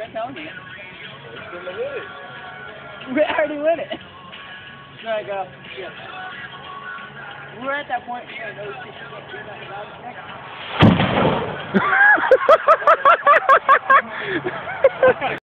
not telling you. It's gonna win it. We already win it. There I go. Yeah. We're at that point. Yeah, no shit, you can't do nothing about it.